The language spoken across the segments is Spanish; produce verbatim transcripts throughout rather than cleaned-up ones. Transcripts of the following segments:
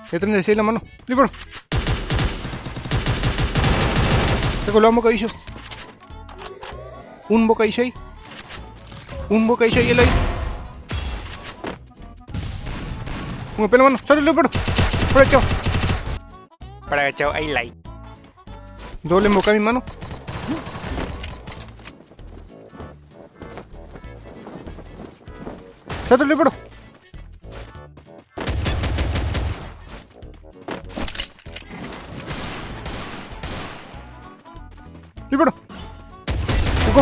E treinta y seis en la mano. Libero. Tengo los bocadillos. Un bocadillo. Un bocadillo y el ahí. Un pelo, mano. Sale, libero. Para chao. Para chao, ahí like. Doble emboca mi mano. Sale, libero. Libero. Bucón.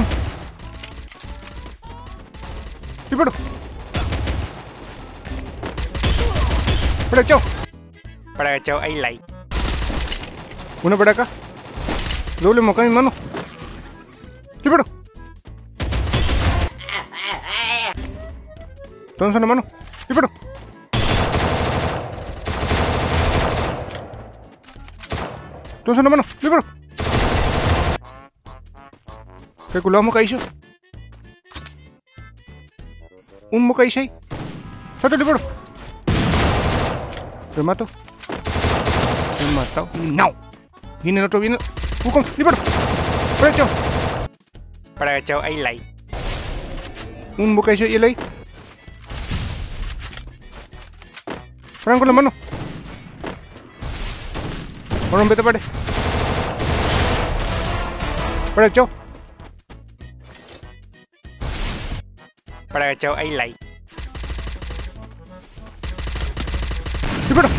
Libero. Para chao. Para chao, ahí like. Uno para acá. Doble moca en mi mano. Libero. Entonces en la mano. Libero. Entonces en la mano. Libero. Calculamos bocadillo. Un bocadillo ahí. Salte, libero. Remato. Me he matado. No. Viene el otro, viene. Bucón, libero. Para chao. Para chao, ahí like. Un bocadillo y el ahí. Franco en la mano. Ahora rompete pared. Para chao. Para chao, ahí like. Libero.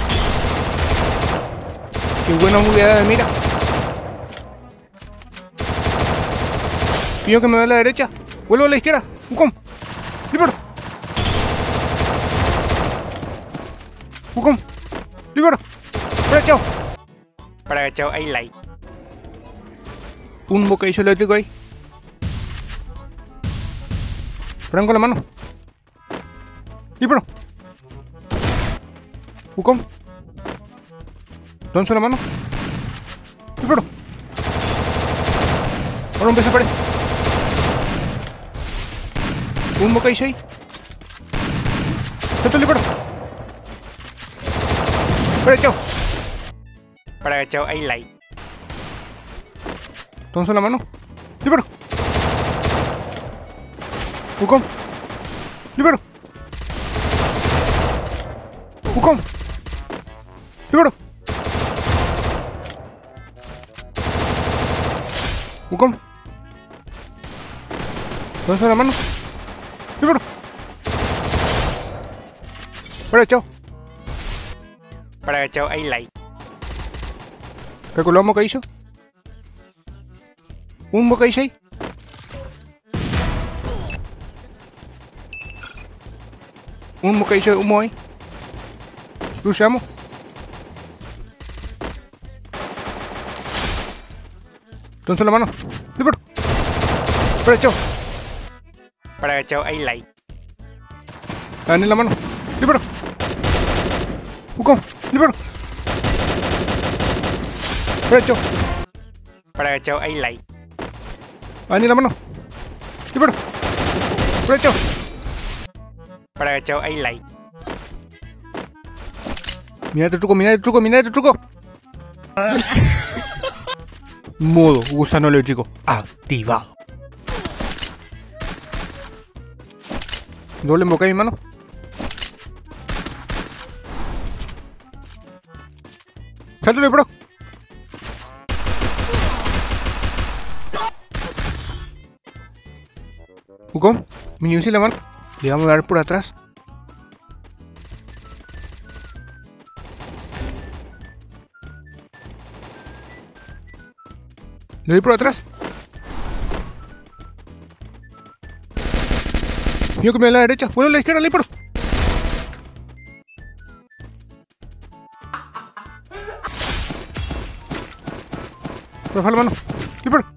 Qué buena movida de mira. Pido que me vea a la derecha. Vuelvo a la izquierda. Bucón. Libero. Bucón. Libero. Para chao. Para chao, ahí like. Un bocadillo eléctrico ahí. Franco en la mano. Libero. Bucón. Donzo en la mano. Libero. Ahora un beso pared. Un bocadillo ahí. Salto, libero. Para chao. Para chao, ahí like. Donzo en la mano. Libero. Bucón. Libero. Bucón. Libero. Bucón. Donzo en la mano. Libero. Para chao. Para chao, ahí like. Calculamos bocadillo. Un bocadillo ahí. Un bocadillo de humo ahí. Luchamos. Entonces la mano. Libero. Para chao. Para chao, ahí like. Gané la mano. Libero. Bucón. Libero. Para chao. Para chao, ahí like. Gané la mano. Libero. Para chao. Para chao, ahí like. Mira este truco, mira este truco, mira este truco. Modo gusano eléctrico activado. Doble emboca en mi mano. Sáltale, bro. Bucón, mi en la mano. Le vamos a dar por atrás. Le doy por atrás. Yo que me da a la derecha. Vuelvo a la izquierda, le por. Rafa la mano. Le por.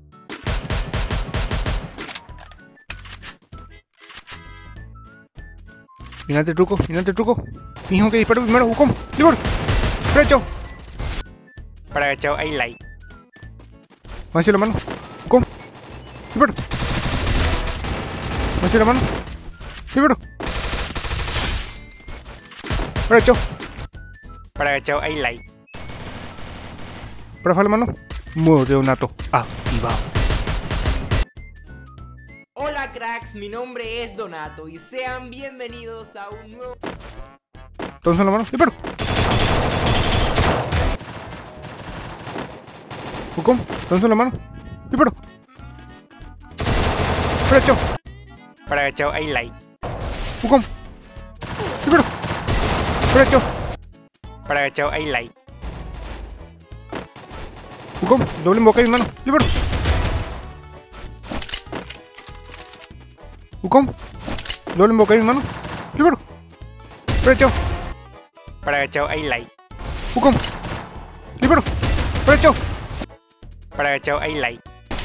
Mirate el truco, mirate el truco. Fijo que disparo primero, Bucón. Le por. Derecho. Para chao, ahí like. Más hacia la mano. Bucón. Libero. Más hacia la mano. Libero. Derecho. Para que chao, hay like. Profe la mano. Modo Donato activado. Hola cracks, mi nombre es Donato y sean bienvenidos a un nuevo... Entonces la mano. Disparo. Hucón. Entonces la mano. Disparo. Derecho. Para que chao, hay like. Hucón. Disparo. Derecho. Para que chao, hay like. Hucón. Doble en boca y mano. Disparo. Hucón. Doble en boca y mano. Disparo. Derecho. Para que chao, hay like. Hucón. Disparo. Derecho. Para que chao, hay like.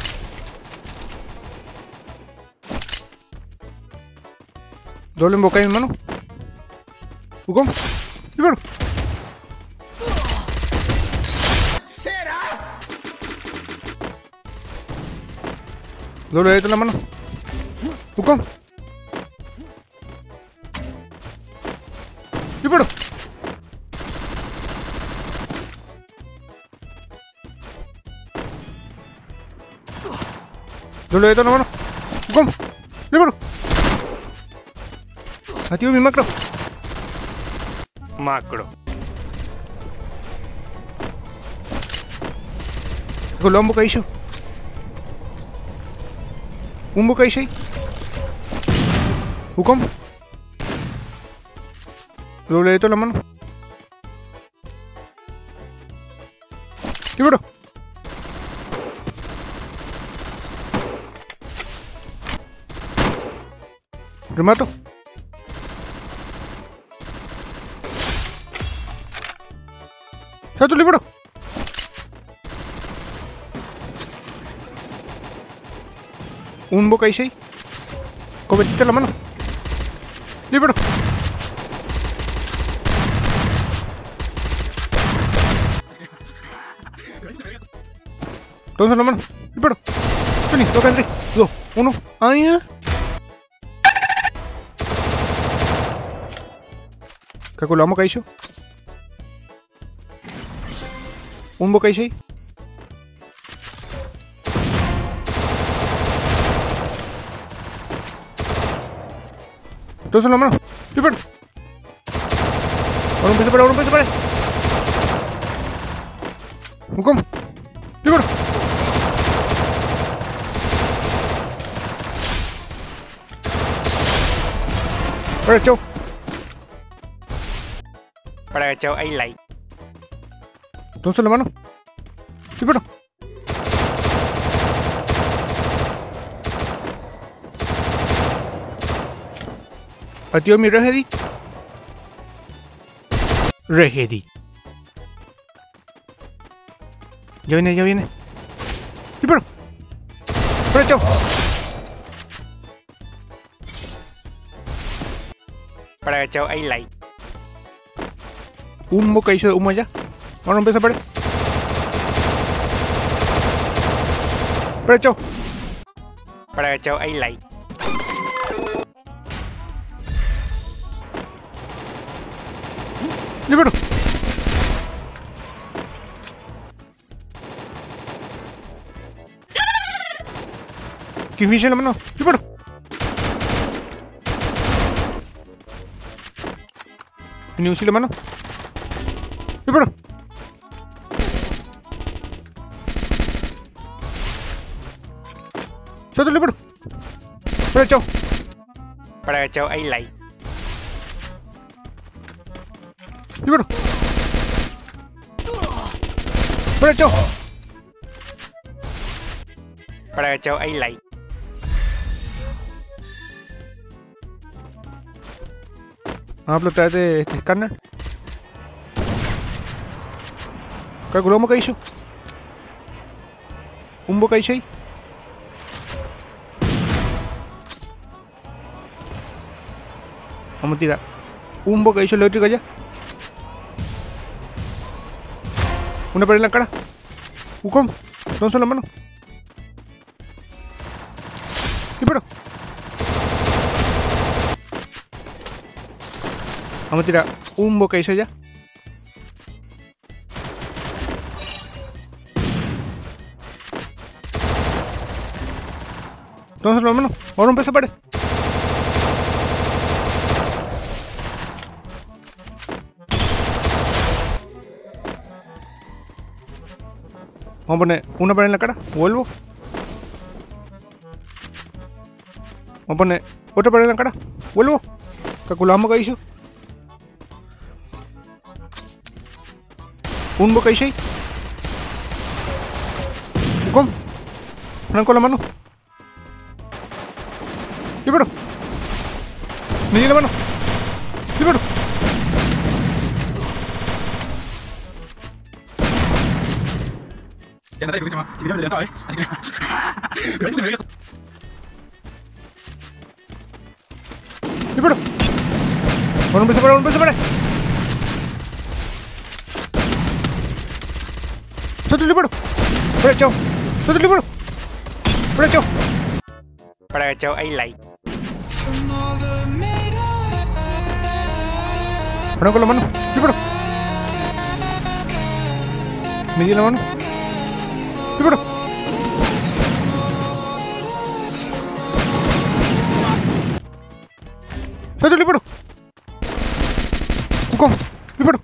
Doble en boca y mano. Hucón. Disparo. Doble derecho en la mano. Hucón. Disparo. Doble derecho en la mano. Hucón. Disparo. Activo mi macro. Macro. Con un bocadillo. Un bocadillo ahí. Hucón. Doble dedo en la mano. Disparo. Remato. Salto el libro. Un bocadillo ahí. Convertiste en la mano. Libro. Todos en la mano. Libro. Vení, toca en tres, dos, uno. ¡Ay! Ya. Calculamos bocadillo. Un bocadillo ahí. Todos en la mano. Disparo. Ahora un peso para, ahora un peso para. Hucón. Disparo. Ahora chao. Para que chao, hay like. Entonces la mano. Disparo. Activo mi Regedit. Regedit. Ya viene, ya viene. Disparo. Derecho. Para que chao, hay like. Un bocadillo de humo allá. Ahora empieza a pared. Derecho. Para que chao, hay like. Disparo. Kingfish en la mano. Disparo. Ni un en la mano. Disparo. Salto el disparo. Derecho. Para que chao, hay like. Disparo. Derecho. Para que chao, hay like. Vamos a explotar este, este escáner. Calculamos bocadillo. Un bocadillo ahí. Vamos a tirar un bocadillo eléctrico allá. Una pared en la cara. Hucón. ¿Dónde son las manos? Disparo. Vamos a tirar un bocadillo allá. Entonces, hermano, ahora empieza a pared. Vamos a poner una pared en la cara. Vuelvo. Vamos a poner otra pared en la cara. Vuelvo. Calculamos que hizo. Un bocadillo. ¿Cómo? Franco la mano. Libero. Me di la mano. Libero. Ya no te digo que se llama. Si me levantado, eh. Así que. Pero eso que me voy a. Libero. Bueno, empieza a parar, empieza a parar. ¡Soto libero! ¡Para chao! ¡Soto libero! ¡Para chao! Para chao ay like. Para con la mano. Libero. Me di la mano. Libero. ¡Soto libero! ¡Ucón! ¡Libero!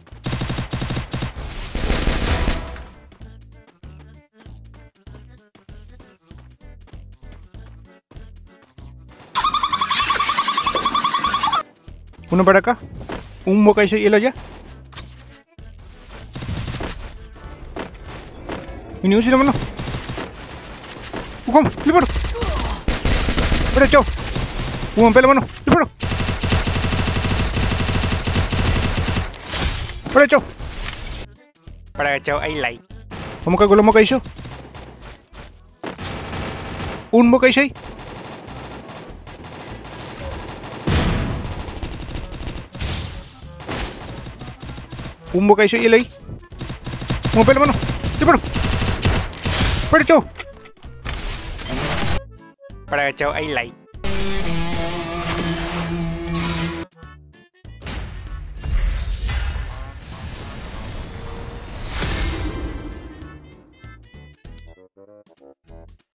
Uno para acá. Un bocadillo y el allá. Y ni un sin la mano. ¡Ucón! ¡Libero! ¡Para chao! ¡Ucón! ¡Pela mano! ¡Libero! ¡Para chao! Para chao ay like. Vamos a calcular un bocadillo. Un bocadillo ahí. Un bocadillo y el ahí. Vamos a pegar la mano. ¡Libero! ¡Para chao! Para chao ay like.